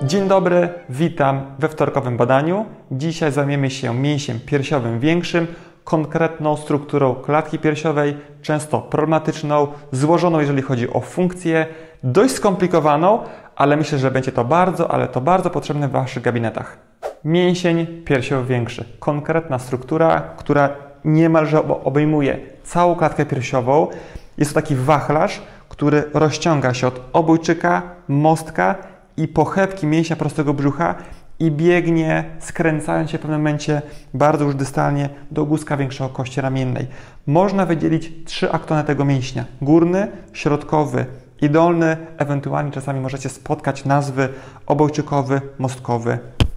Dzień dobry, witam we wtorkowym badaniu. Dzisiaj zajmiemy się mięsiem piersiowym większym, konkretną strukturą klatki piersiowej, często problematyczną, złożoną jeżeli chodzi o funkcję, dość skomplikowaną, ale myślę, że będzie to bardzo potrzebne w Waszych gabinetach. Mięsień piersiowy większy. Konkretna struktura, która niemalże obejmuje całą klatkę piersiową. Jest to taki wachlarz, który rozciąga się od obojczyka, mostka i pochewki mięśnia prostego brzucha i biegnie, skręcając się w pewnym momencie bardzo już dystalnie do ogózka większego kości ramiennej. Można wydzielić 3 aktony tego mięśnia. Górny, środkowy i dolny. Ewentualnie czasami możecie spotkać nazwy obojczykowy, mostkowy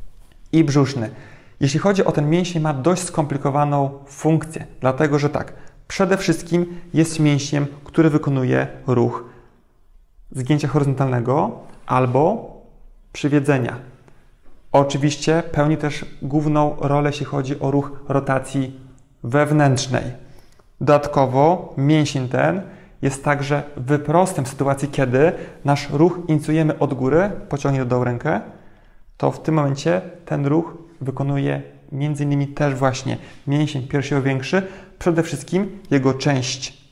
i brzuszny. Jeśli chodzi o ten mięsień, ma dość skomplikowaną funkcję, dlatego że tak, przede wszystkim jest mięśniem, który wykonuje ruch zgięcia horyzontalnego albo przywiedzenia. Oczywiście pełni też główną rolę, jeśli chodzi o ruch rotacji wewnętrznej. Dodatkowo mięsień ten jest także wyprostem w sytuacji, kiedy nasz ruch inicjujemy od góry, pociągnie do dołu rękę, to w tym momencie ten ruch wykonuje m.in. też właśnie mięsień piersiowy większy, przede wszystkim jego część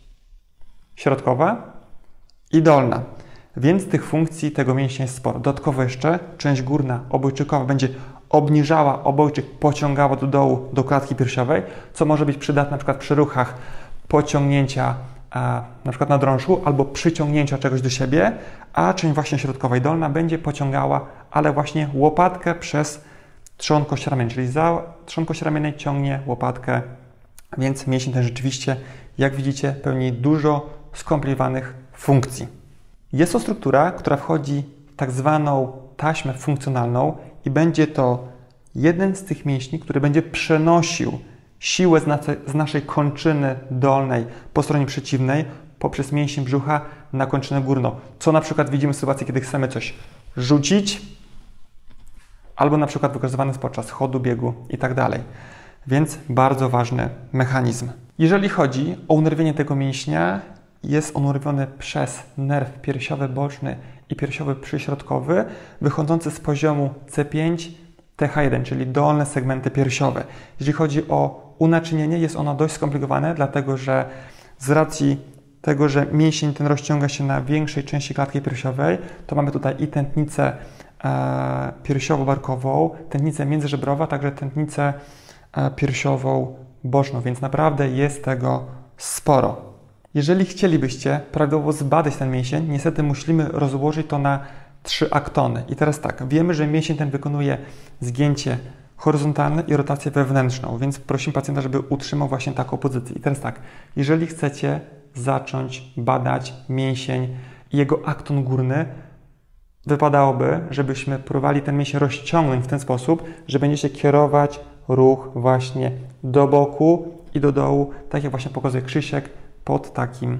środkowa i dolna. Więc tych funkcji tego mięśnia jest sporo. Dodatkowo jeszcze część górna, obojczykowa, będzie obniżała obojczyk, pociągała do dołu, do klatki piersiowej, co może być przydatne na przykład przy ruchach pociągnięcia na przykład na drążku albo przyciągnięcia czegoś do siebie, a część właśnie środkowa i dolna będzie pociągała, ale właśnie łopatkę przez trzon kości ramiennej, czyli za trzon kości ramiennej ciągnie łopatkę, więc mięsień ten rzeczywiście, jak widzicie, pełni dużo skomplikowanych funkcji. Jest to struktura, która wchodzi w tak zwaną taśmę funkcjonalną i będzie to jeden z tych mięśni, który będzie przenosił siłę z naszej kończyny dolnej po stronie przeciwnej poprzez mięsień brzucha na kończynę górną. Co na przykład widzimy w sytuacji, kiedy chcemy coś rzucić albo na przykład wykorzystywany podczas chodu, biegu i tak dalej. Więc bardzo ważny mechanizm. Jeżeli chodzi o unerwienie tego mięśnia, jest on unerwiony przez nerw piersiowy boczny i piersiowy przyśrodkowy wychodzący z poziomu C5, TH1, czyli dolne segmenty piersiowe. Jeżeli chodzi o unaczynienie, jest ono dość skomplikowane, dlatego że z racji tego, że mięsień ten rozciąga się na większej części klatki piersiowej, to mamy tutaj i tętnicę piersiowo-barkową, tętnicę międzyżebrową, a także tętnicę piersiową boczną, więc naprawdę jest tego sporo. Jeżeli chcielibyście prawidłowo zbadać ten mięsień, niestety musimy rozłożyć to na 3 aktony. I teraz tak, wiemy, że mięsień ten wykonuje zgięcie horyzontalne i rotację wewnętrzną, więc prosimy pacjenta, żeby utrzymał właśnie taką pozycję. I teraz tak, jeżeli chcecie zacząć badać mięsień i jego akton górny, wypadałoby, żebyśmy próbowali ten mięsień rozciągnąć w ten sposób, że będziecie kierować ruch właśnie do boku i do dołu, tak jak właśnie pokazuje Krzysiek, pod takim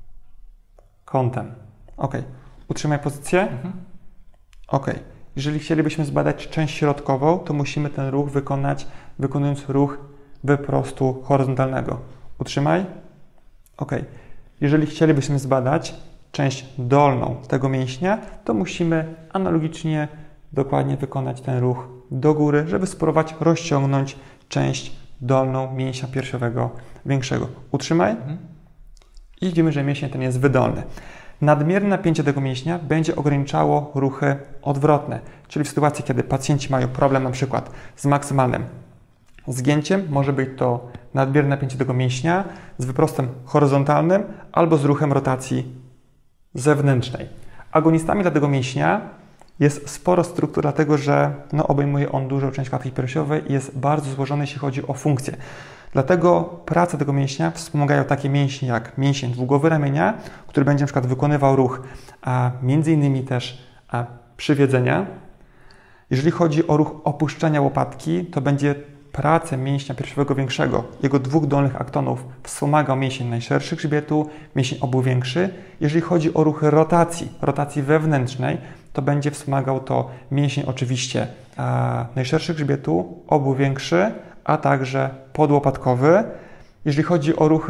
kątem. Ok. Utrzymaj pozycję. Ok. Jeżeli chcielibyśmy zbadać część środkową, to musimy ten ruch wykonać, wykonując ruch wyprostu horyzontalnego. Utrzymaj. Ok. Jeżeli chcielibyśmy zbadać część dolną tego mięśnia, to musimy analogicznie dokładnie wykonać ten ruch do góry, żeby spróbować rozciągnąć część dolną mięśnia piersiowego większego. Utrzymaj. I widzimy, że mięsień ten jest wydolny. Nadmierne napięcie tego mięśnia będzie ograniczało ruchy odwrotne, czyli w sytuacji, kiedy pacjenci mają problem na przykład z maksymalnym zgięciem, może być to nadmierne napięcie tego mięśnia z wyprostem horyzontalnym albo z ruchem rotacji zewnętrznej. Agonistami dla tego mięśnia jest sporo struktur, dlatego że obejmuje on dużą część klatki piersiowej i jest bardzo złożony, jeśli chodzi o funkcję. Dlatego pracę tego mięśnia wspomagają takie mięśnie jak mięsień dwugłowy ramienia, który będzie na przykład wykonywał ruch między innymi też przywiedzenia. Jeżeli chodzi o ruch opuszczenia łopatki, to będzie pracę mięśnia piersiowego większego, jego 2 dolnych aktonów wspomagał mięsień najszerszy grzbietu, mięsień obu większy. Jeżeli chodzi o ruchy rotacji wewnętrznej, to będzie wspomagał to mięsień oczywiście najszerszy grzbietu, obu większy, a także podłopatkowy. Jeżeli chodzi o ruchy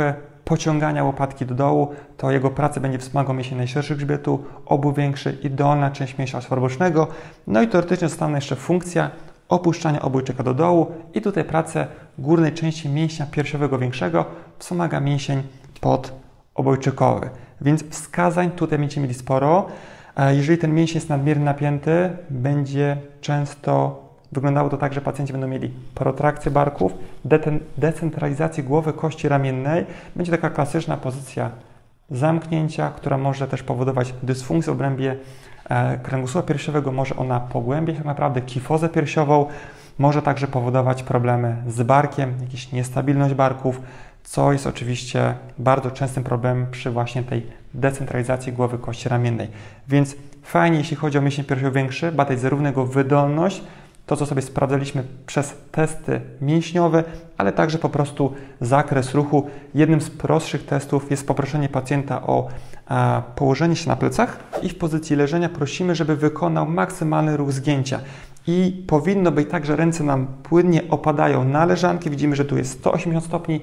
pociągania łopatki do dołu, to jego pracę będzie wspomagał mięsień najszerszy grzbietu, obu większy i dolna część mięśnia bocznego. No i teoretycznie została jeszcze funkcja opuszczania obojczyka do dołu i tutaj pracę górnej części mięśnia piersiowego większego wspomaga mięsień podobojczykowy. Więc wskazań tutaj będziecie mieli sporo. Jeżeli ten mięsień jest nadmiernie napięty, będzie często wyglądało to tak, że pacjenci będą mieli protrakcję barków, decentralizację głowy kości ramiennej. Będzie taka klasyczna pozycja zamknięcia, która może też powodować dysfunkcję w obrębie kręgosłupa piersiowego. Może ona pogłębiać tak naprawdę kifozę piersiową. Może także powodować problemy z barkiem, jakąś niestabilność barków, co jest oczywiście bardzo częstym problemem przy właśnie tej decentralizacji głowy kości ramiennej. Więc fajnie, jeśli chodzi o mięsień piersiowy większy, badać zarówno jego wydolność, to co sobie sprawdzaliśmy przez testy mięśniowe, ale także po prostu zakres ruchu. Jednym z prostszych testów jest poproszenie pacjenta o położenie się na plecach i w pozycji leżenia prosimy, żeby wykonał maksymalny ruch zgięcia. I powinno być tak, że ręce nam płynnie opadają na leżanki. Widzimy, że tu jest 180 stopni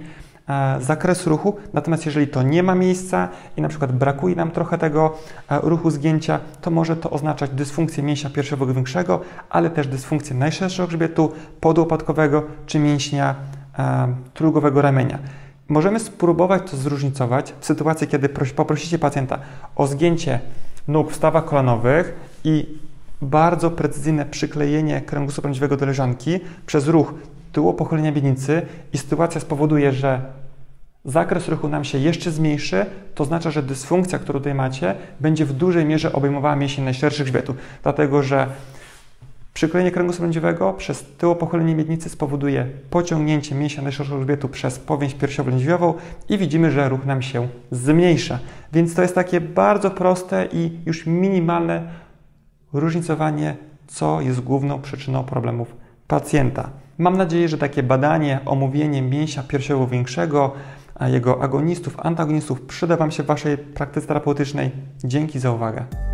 zakresu ruchu, natomiast jeżeli to nie ma miejsca i na przykład brakuje nam trochę tego ruchu zgięcia, to może to oznaczać dysfunkcję mięśnia piersiowego większego, ale też dysfunkcję najszerszego grzbietu, podłopatkowego czy mięśnia trójgłowego ramienia. Możemy spróbować to zróżnicować w sytuacji, kiedy poprosicie pacjenta o zgięcie nóg w stawach kolanowych i bardzo precyzyjne przyklejenie kręgosłupa lędźwiowego do leżanki przez ruch tyłu pochylenia miednicy i sytuacja spowoduje, że zakres ruchu nam się jeszcze zmniejszy, to oznacza, że dysfunkcja, którą tutaj macie, będzie w dużej mierze obejmowała mięsień najszerszy grzbietu, dlatego że przyklejenie kręgosłupa lędźwiowego przez tyło pochylenie miednicy spowoduje pociągnięcie mięśnia najszerszego grzbietu przez powięź piersiowo-lędźwiową i widzimy, że ruch nam się zmniejsza. Więc to jest takie bardzo proste i już minimalne różnicowanie, co jest główną przyczyną problemów pacjenta. Mam nadzieję, że takie badanie, omówienie mięśnia piersiowego większego, jego agonistów, antagonistów przyda Wam się w Waszej praktyce terapeutycznej. Dzięki za uwagę.